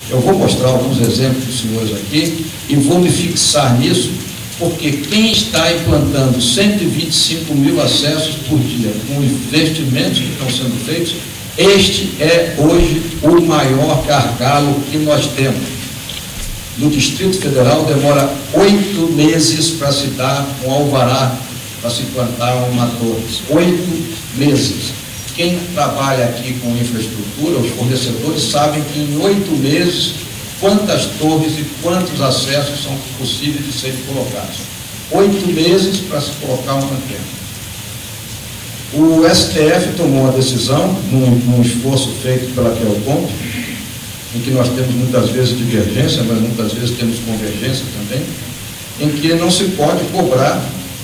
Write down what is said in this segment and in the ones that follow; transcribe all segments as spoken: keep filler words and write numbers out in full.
Eu vou mostrar alguns exemplos para os senhores aqui e vou me fixar nisso, porque quem está implantando cento e vinte e cinco mil acessos por dia com investimentos que estão sendo feitos, este é hoje o maior gargalo que nós temos. No Distrito Federal demora oito meses para se dar um alvará, para se implantar uma torre. Oito meses. Quem trabalha aqui com infraestrutura, os fornecedores, sabem que em oito meses, quantas torres e quantos acessos são possíveis de serem colocados. Oito meses para se colocar uma antena. O S T F tomou uma decisão, num, num esforço feito pela Quelcom, em que nós temos muitas vezes divergência, mas muitas vezes temos convergência também, em que não se pode cobrar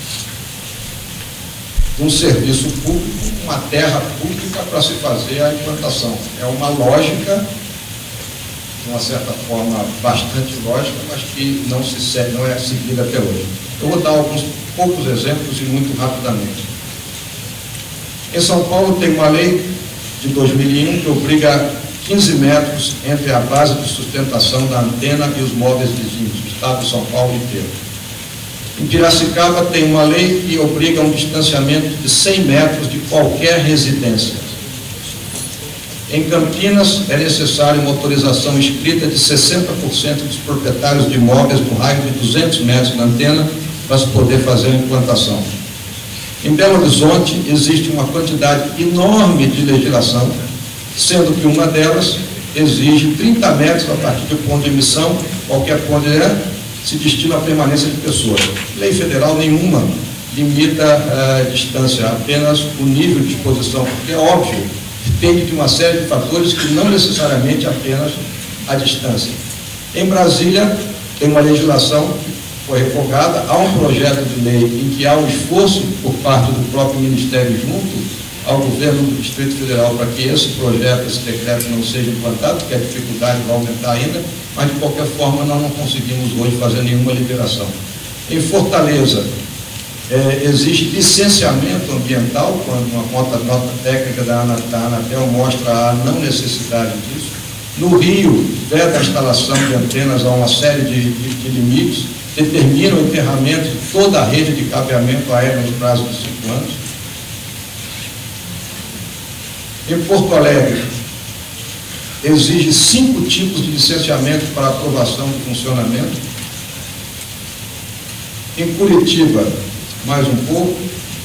um serviço público, uma terra pública para se fazer a implantação. É uma lógica, de uma certa forma bastante lógica, mas que não, se segue, não é seguida até hoje. Eu vou dar alguns poucos exemplos e muito rapidamente. Em São Paulo tem uma lei de dois mil e um que obriga quinze metros entre a base de sustentação da antena e os móveis vizinhos, o estado de São Paulo inteiro. Em Piracicaba tem uma lei que obriga um distanciamento de cem metros de qualquer residência. Em Campinas é necessário uma autorização escrita de sessenta por cento dos proprietários de imóveis no raio de duzentos metros da antena para se poder fazer a implantação. Em Belo Horizonte existe uma quantidade enorme de legislação, sendo que uma delas exige trinta metros a partir do ponto de emissão, qualquer ponto é, se destina à permanência de pessoas. Lei federal nenhuma limita a distância, apenas o nível de exposição, porque é óbvio, depende de uma série de fatores que não necessariamente apenas a distância. Em Brasília, tem uma legislação que foi revogada, há um projeto de lei em que há um esforço por parte do próprio Ministério junto ao governo do Distrito Federal para que esse projeto, esse decreto não seja implantado, porque a dificuldade vai aumentar ainda, mas de qualquer forma nós não conseguimos hoje fazer nenhuma liberação. Em Fortaleza, é, existe licenciamento ambiental, quando uma nota, nota técnica da Anatel mostra a não necessidade disso. No Rio, veda a instalação de antenas a uma série de, de, de limites, determina o enterramento de toda a rede de cabeamento aéreo no prazo de cinco anos. Em Porto Alegre, exige cinco tipos de licenciamento para aprovação de funcionamento. Em Curitiba, mais um pouco.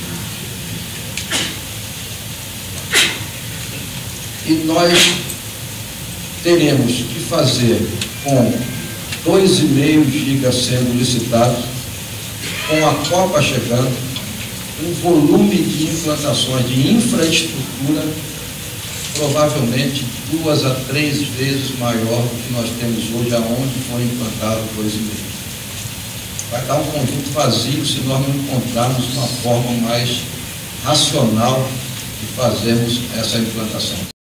E nós teremos que fazer com dois vírgula cinco gigas sendo licitados, com a Copa chegando, um volume de implantações de infraestrutura provavelmente duas a três vezes maior do que nós temos hoje, aonde foi implantado dois vírgula cinco. Vai dar um conjunto vazio se nós não encontrarmos uma forma mais racional de fazermos essa implantação.